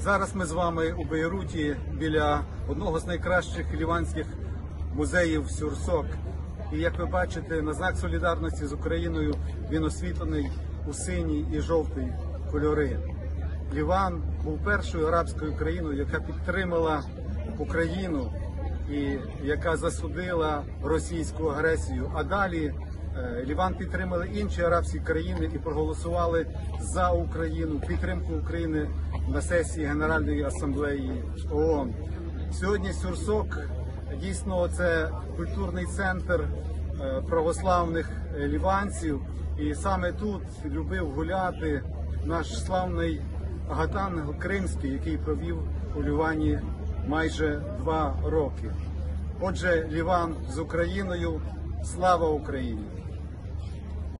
Зараз ми з вами у Бейруті біля одного з найкращих ліванських музеїв Сюрсок. І як ви бачите, на знак солідарності з Україною він освітлений у синій і жовтий кольори. Ліван був першою арабською країною, яка підтримала Україну і яка засудила російську агресію. А далі Ліван підтримали інші арабські країни і проголосували за Україну, підтримку України на сесії Генеральної асамблеї ООН. Сьогодні Сюрсок дійсно це культурний центр православних ліванців, і саме тут любив гуляти наш славний Агатан Кримський, який провів у Лівані майже 2 роки. Отже, Ліван з Україною, слава Україні!